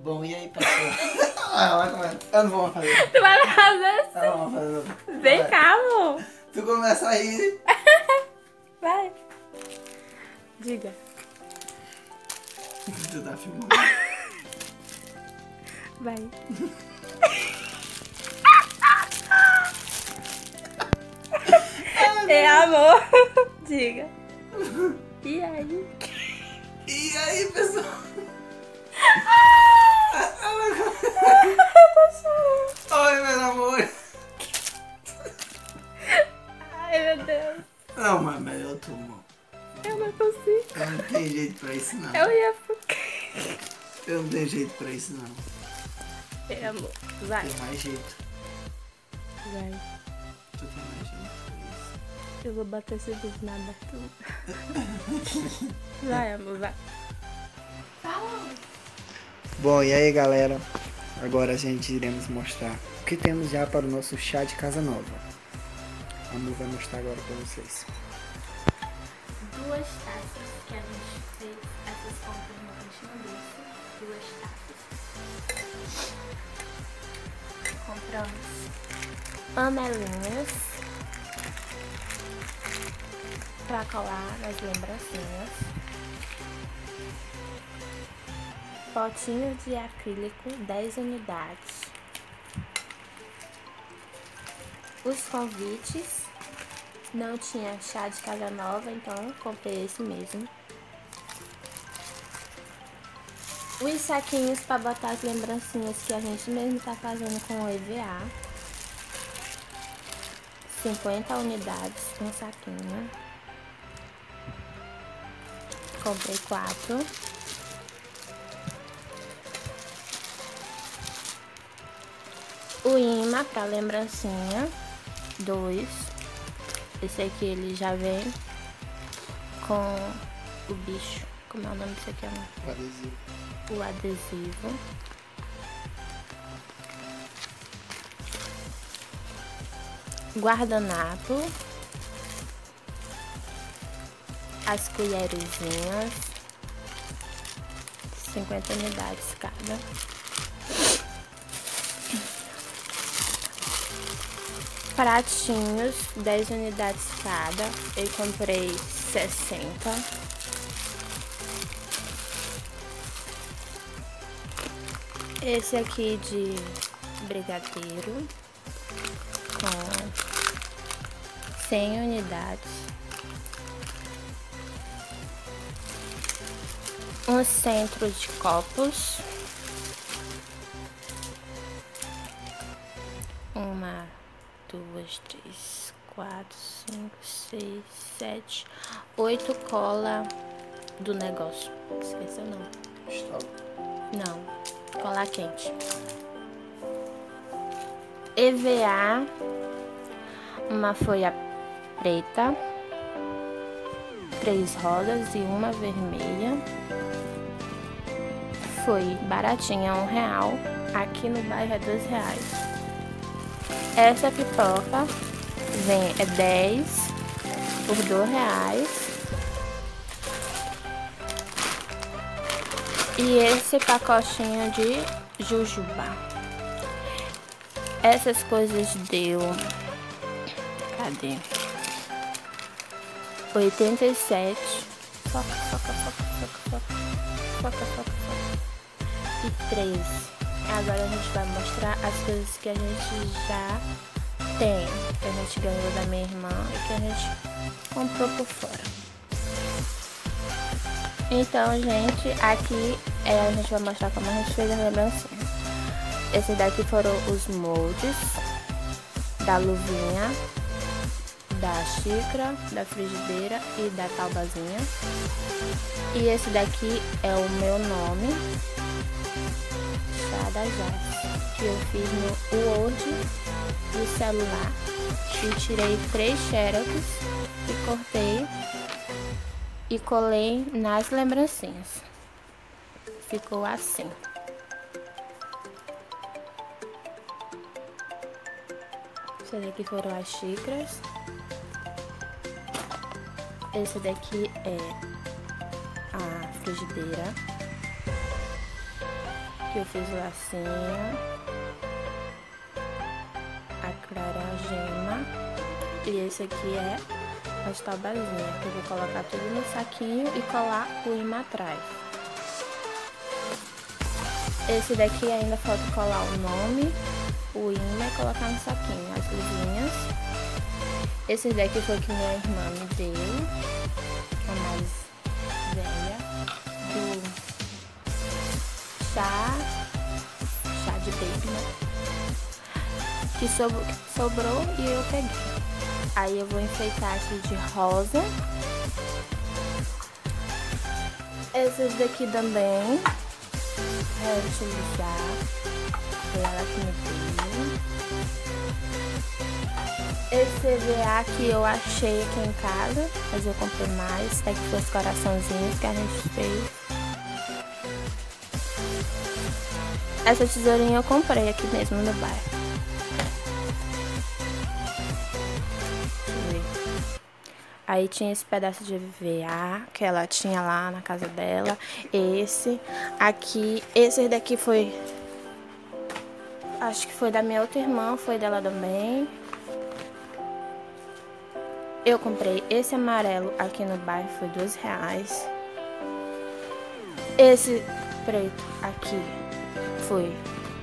Bom, e aí, pessoal? Eu não vou mais fazer. Tu vai fazer assim? Eu não vou fazer. Vem cá, amor. Tu começa a rir. Vai. Diga. Tu tá filmando. Vai. É, amor. Diga. E aí? E aí, pessoal? Oi, meu amor. Ai, meu Deus. Não, mas melhor tu, amor. Eu não consigo. Eu não tenho jeito pra isso, não. Eu ia Eu não tenho jeito pra isso, não. É, amor. Vai. Tem mais jeito. Vai. Tu tem mais jeito pra isso. Eu vou bater esse vídeo na abertura. Vai, amor, vai. Bom, e aí, galera? Agora a gente iremos mostrar o que temos já para o nosso chá de casa nova. A Amor vai mostrar agora para vocês. Duas taças que a gente fez essas compras no cantinho desse. Duas taças. Compramos panelinhas pra colar nas lembrancinhas. Potinho de acrílico, 10 unidades. Os convites. Não tinha chá de casa nova, então comprei esse mesmo. Os saquinhos para botar as lembrancinhas que a gente mesmo tá fazendo com o EVA. 50 unidades, um saquinho. Comprei 4. O imã para lembrancinha, 2. Esse aqui ele já vem com o bicho. Como é o nome desse aqui, amor? O adesivo. O adesivo. Guardanapo. As colherzinhas. 50 unidades cada. Pratinhos, 10 unidades cada. Eu comprei 60. Esse aqui de brigadeiro com 100 unidades. Um centro de copos. Uma, 2, 3, 4, 5, 6, 7, 8 cola do negócio. Esqueceu não? Stop. Não, cola quente. EVA, uma folha preta, 3 rodas e uma vermelha. Foi baratinha, R$1. Aqui no bairro é R$2. Essa pipoca é 10 por R$2. E esse pacotinho de jujuba. Essas coisas deu... Cadê? 87. Foca. E 3. Agora a gente vai mostrar as coisas que a gente já tem, que a gente ganhou da minha irmã e que a gente comprou por fora. Então, gente, aqui a gente vai mostrar como a gente fez a lembrancinha. Esses daqui foram os moldes da luvinha, da xícara, da frigideira e da taubazinha. E esse daqui é o meu nome, Chá da Jazz, que eu fiz no Word do celular e tirei 3 xerox e cortei e colei nas lembrancinhas. Ficou assim. Esse daqui foram as xícaras. Esse daqui é a frigideira. que eu fiz lacinho, a clara é a gema, e esse aqui é as tabazinhas, que eu vou colocar tudo no saquinho e colar o imã atrás. Esse daqui ainda falta colar o nome, o imã e colocar no saquinho, as luvinhas. Esse daqui foi que minha irmã me deu, a mais velha, do chá de baby, né? Que sobrou e eu peguei. Aí eu vou enfeitar aqui de rosa. Esses daqui também reutilizar. Foi ela que me deu. Esse EVA que eu achei aqui em casa, mas eu comprei mais. Aqui foi os coraçãozinhos que a gente fez. Essa tesourinha eu comprei aqui mesmo no bairro. Aí tinha esse pedaço de EVA que ela tinha lá na casa dela. Esse aqui, esse daqui foi, acho que foi da minha outra irmã, foi dela também. Eu comprei esse amarelo aqui no bairro, foi R$2. Esse preto aqui foi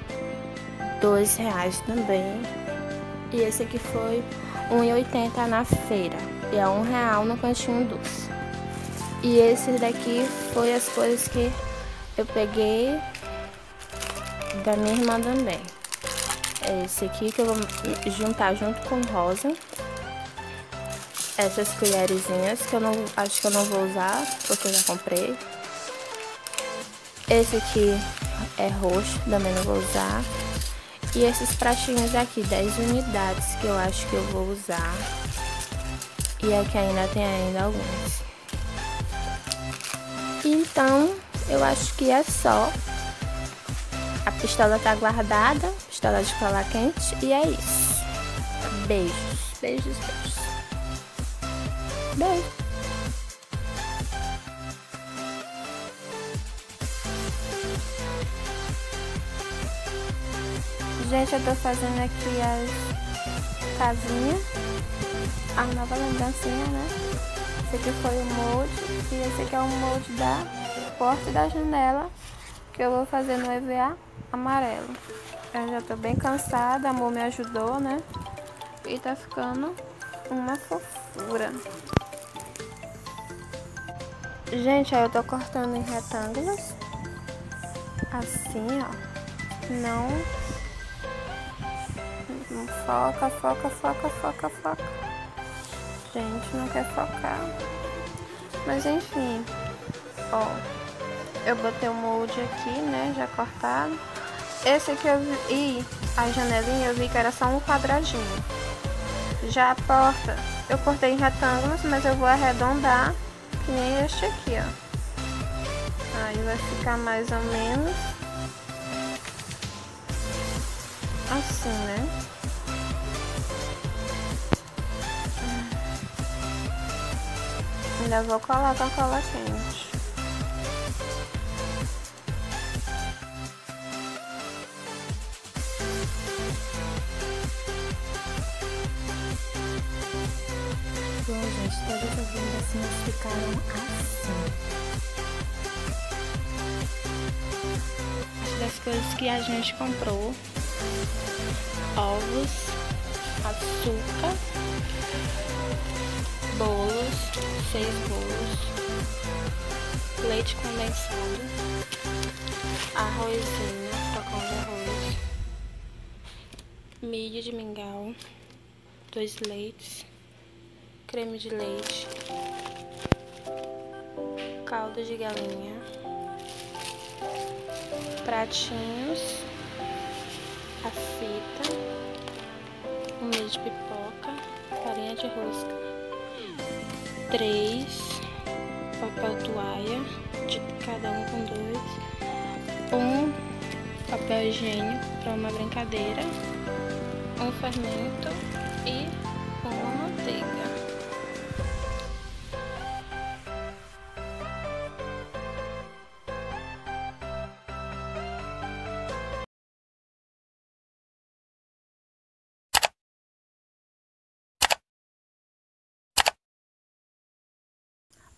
R$2 também. E esse aqui foi R$1,80 na feira. E é R$1 no Cantinho Doce. E esse daqui foi as coisas que eu peguei da minha irmã também. É esse aqui que eu vou juntar junto com rosa. Essas colherzinhas que eu não acho que eu não vou usar, porque eu já comprei. Esse aqui é roxo, também não vou usar. E esses pratinhos aqui, 10 unidades, que eu acho que eu vou usar. E aqui ainda tem alguns. Então, eu acho que é só. A pistola tá guardada, pistola de colar quente, e é isso. Beijos, beijos, beijos. Beijo. Gente, eu tô fazendo aqui as casinhas, a nova lembrancinha, né? Esse aqui foi o molde e esse aqui é o molde da porta e da janela que eu vou fazer no EVA amarelo. Eu já tô bem cansada, a amor me ajudou, né? E tá ficando uma fofura. Gente, aí eu tô cortando em retângulos, assim, ó. Não foca, foca, foca, foca, foca. Gente, não quer focar. Mas enfim, ó, eu botei o molde aqui, né, já cortado. Esse aqui eu vi, e a janelinha eu vi que era só um quadradinho. Já a porta eu cortei em retângulos, mas eu vou arredondar que nem este aqui, ó. Aí vai ficar mais ou menos assim, né? Ainda vou colar com a cola quente. Bom, gente, todas as lembrancinhas ficaram assim. Das coisas que a gente comprou: ovos, açúcar, bolos, 6 bolos, leite condensado, arrozinho, flocão de arroz, milho de mingau, 2 leites, creme de leite, caldo de galinha, pratinhos, a fita, um meio de pipoca, farinha de rosca, 3 papel toalha, de cada um com 2, um papel higiênico para uma brincadeira, um fermento e uma manteiga.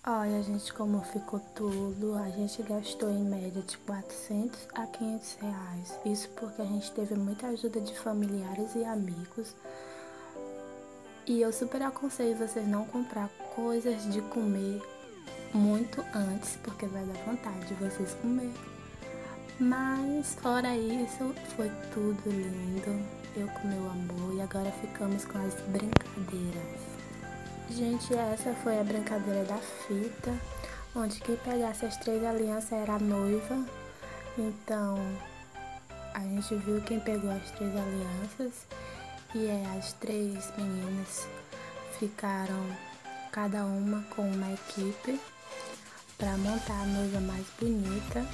Olha, gente, como ficou tudo, a gente gastou em média de 400 a 500 reais. Isso porque a gente teve muita ajuda de familiares e amigos. E eu super aconselho vocês não comprar coisas de comer muito antes, porque vai dar vontade de vocês comer. Mas fora isso, foi tudo lindo. Eu com meu amor e agora ficamos com as brincadeiras. Gente, essa foi a brincadeira da fita, onde quem pegasse as 3 alianças era a noiva. Então, a gente viu quem pegou as 3 alianças e as 3 meninas ficaram cada uma com uma equipe para montar a noiva mais bonita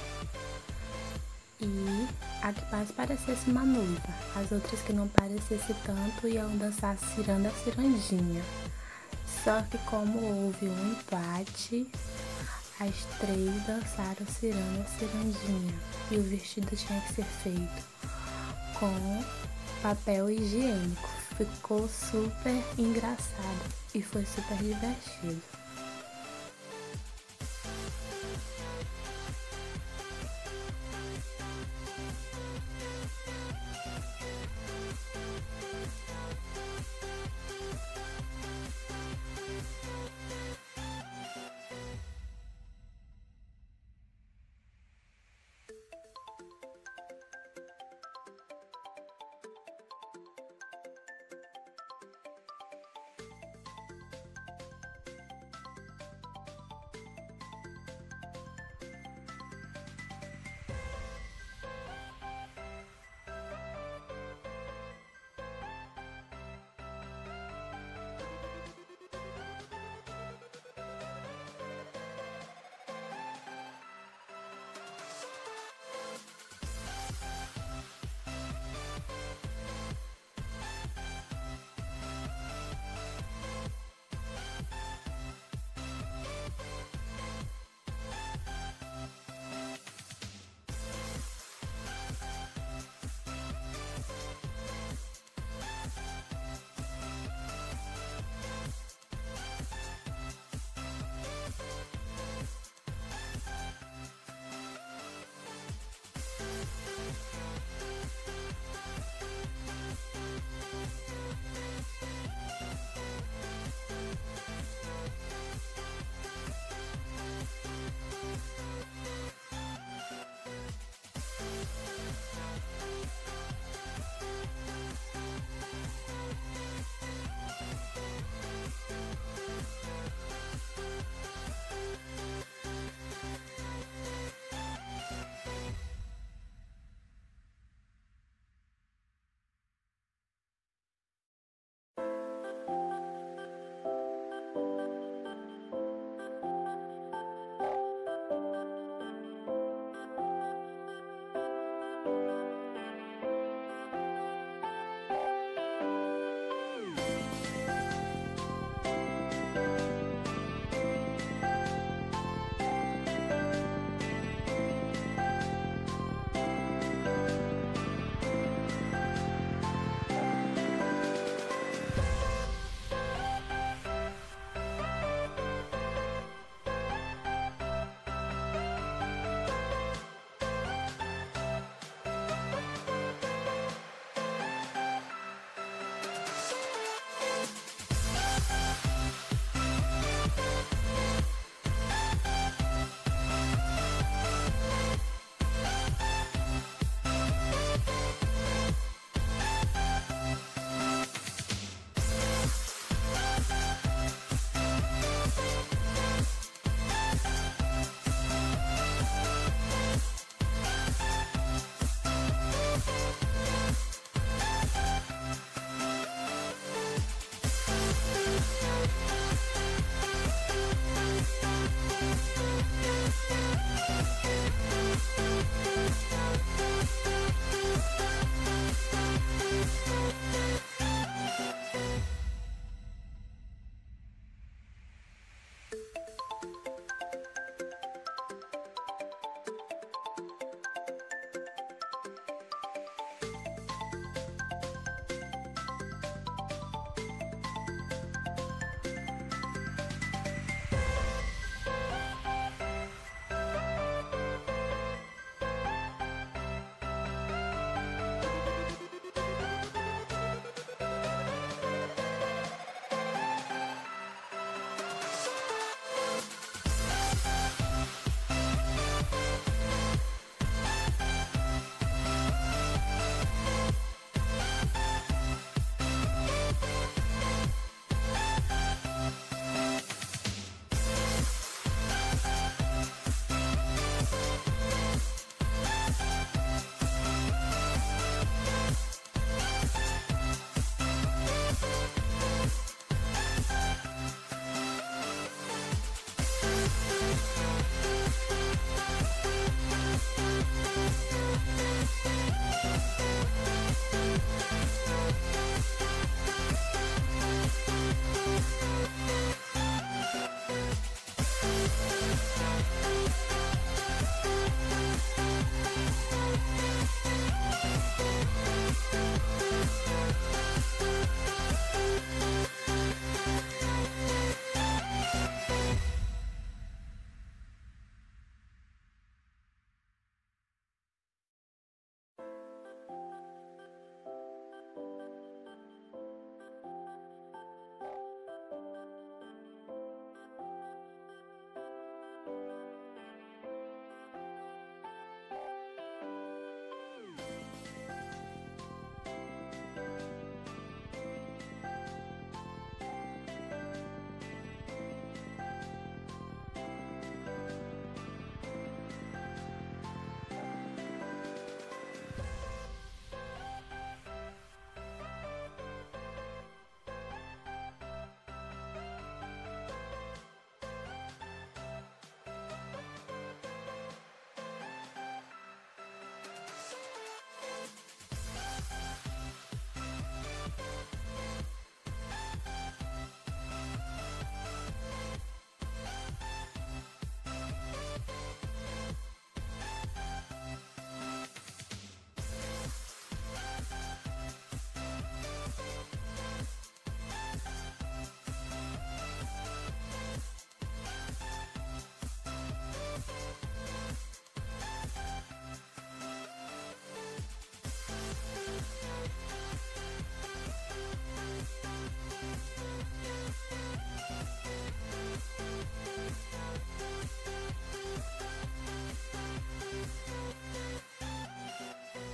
e a que mais parecesse uma noiva. As outras que não parecesse tanto iam dançar ciranda cirandinha. Só que como houve um empate, as 3 dançaram ciranda cirandinha e o vestido tinha que ser feito com papel higiênico. Ficou super engraçado e foi super divertido.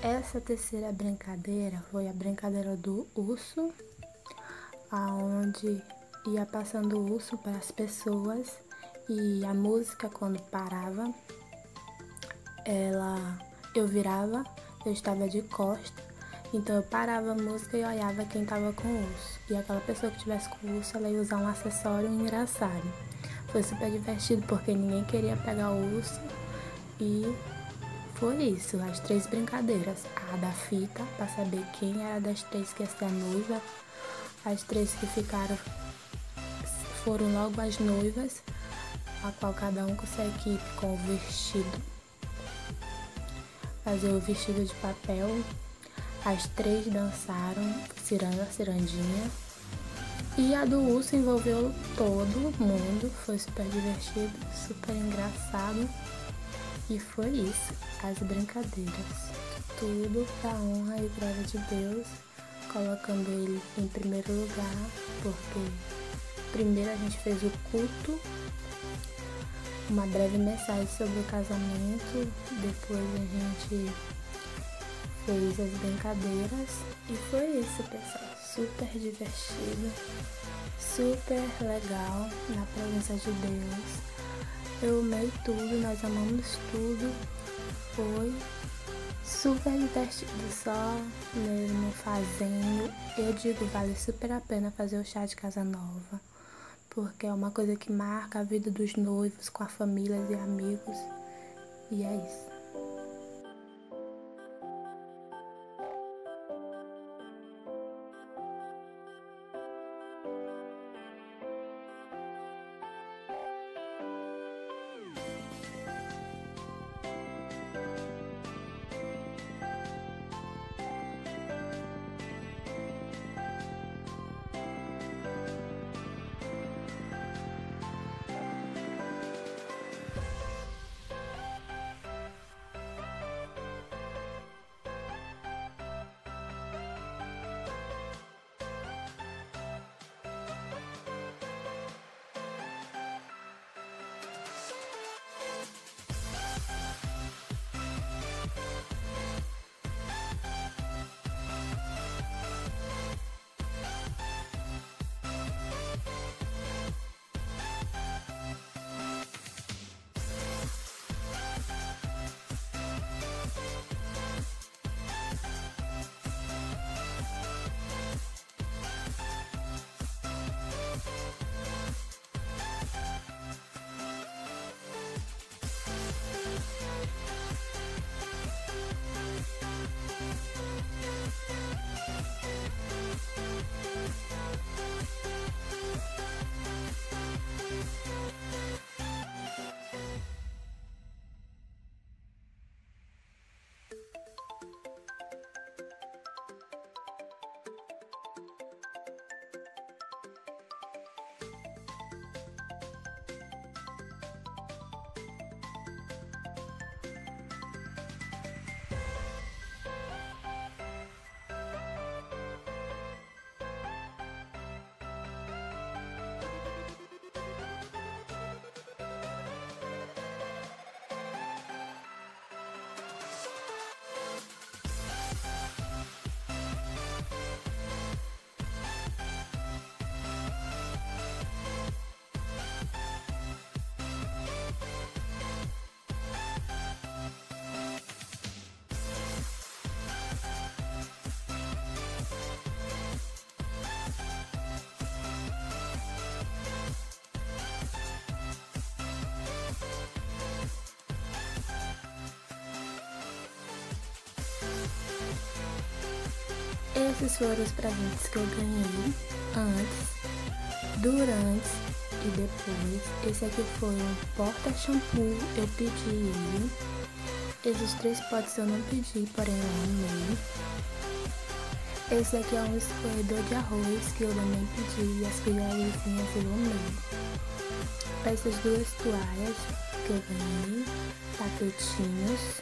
Essa terceira brincadeira foi a brincadeira do urso, aonde ia passando o urso para as pessoas e a música quando parava, eu virava, eu estava de costa, então eu parava a música e olhava quem estava com o urso. E aquela pessoa que tivesse com o urso, ela ia usar um acessório engraçado. Foi super divertido porque ninguém queria pegar o urso e foi isso, as 3 brincadeiras. A da fita, para saber quem era das 3 que ia ser a noiva. As 3 que ficaram foram logo as noivas, a qual cada um com sua equipe com o vestido. Fazer o vestido de papel. As 3 dançaram, cirandinha. E a do urso envolveu todo mundo, foi super divertido, super engraçado. E foi isso, as brincadeiras. Tudo para honra e glória de Deus, colocando ele em primeiro lugar, porque primeiro a gente fez o culto, uma breve mensagem sobre o casamento, depois a gente fez as brincadeiras e foi isso, pessoal. Super divertido, super legal na presença de Deus. Eu amei tudo, nós amamos tudo. Foi super divertido, só mesmo fazendo. Eu digo, vale super a pena fazer o chá de casa nova, porque é uma coisa que marca a vida dos noivos com a família e amigos. E é isso. Esses foram os presentes que eu ganhei antes, durante e depois. Esse aqui foi um porta-shampoo, eu pedi ele. Esses 3 potes eu não pedi, porém eu amei. Esse aqui é um escorredor de arroz que eu também pedi e as colherzinhas eu amei. Essas 2 toalhas que eu ganhei, tapetinhos.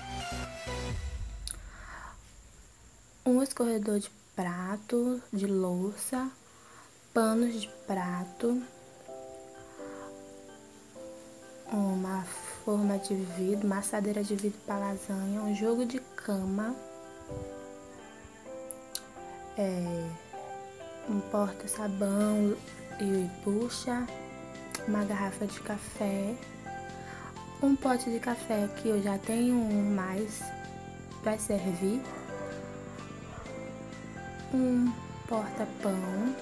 Um escorredor de prato, de louça, panos de prato, uma forma de vidro, uma assadeira de vidro para lasanha, um jogo de cama, Um porta-sabão e bucha, uma garrafa de café, um pote de café que eu já tenho um mais para servir, um porta-pão,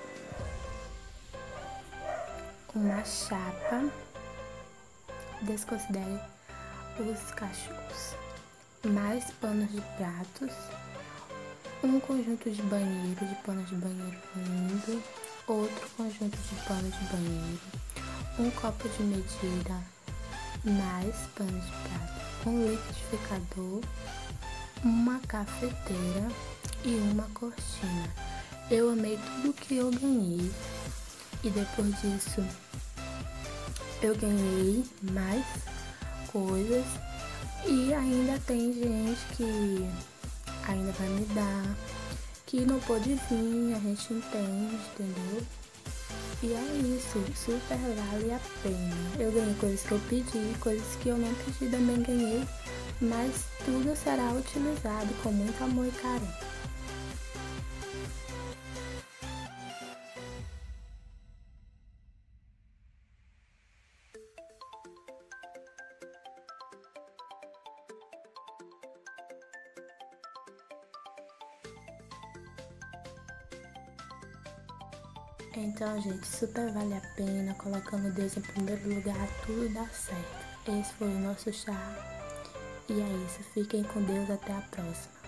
uma chapa, desconsidere os cachorros, mais panos de pratos, um conjunto de banheiro, de panos de banheiro lindo, outro conjunto de panos de banheiro, um copo de medida, mais panos de prato, um liquidificador, uma cafeteira e uma cortina. Eu amei tudo que eu ganhei e depois disso eu ganhei mais coisas e ainda tem gente que ainda vai me dar, que não pôde vir, a gente entende, entendeu? E é isso, super vale a pena. Eu ganhei coisas que eu pedi, coisas que eu não pedi também ganhei, mas tudo será utilizado com muito amor e carinho. Então, gente, super vale a pena, colocando Deus em primeiro lugar, tudo dá certo. Esse foi o nosso chá. E é isso, fiquem com Deus, até a próxima.